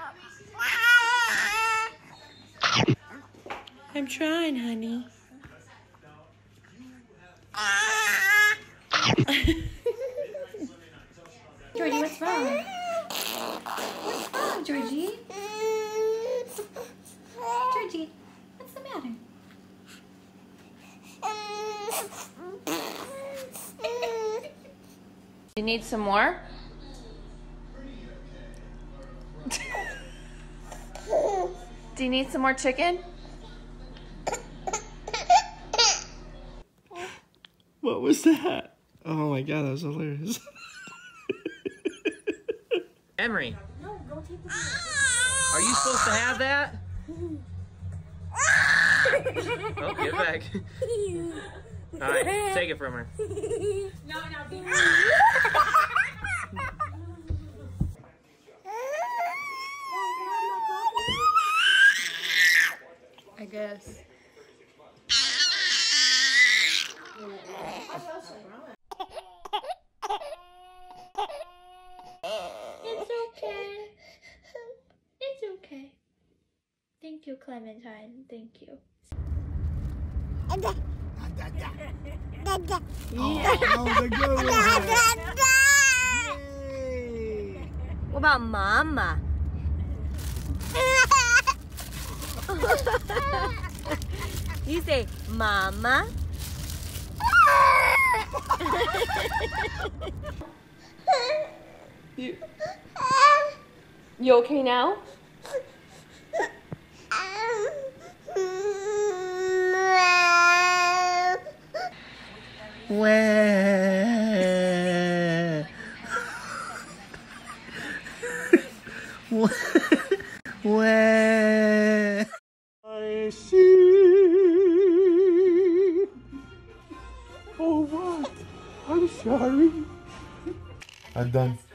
I'm trying, honey. Georgie, what's wrong? What's wrong, Georgie? Georgie, what's the matter? You need some more? Do you need some more chicken? What was that? Oh my god, that was hilarious. Emery. Are you supposed to have that? Oh, get back. Alright, take it from her. I guess. It's okay. It's okay. Thank you, Clementine. Thank you. Oh, that was a good one. Yay. What about Mama? You say Mama. You okay now? Where? Where? I see. Oh, what? I'm sorry. I'm done.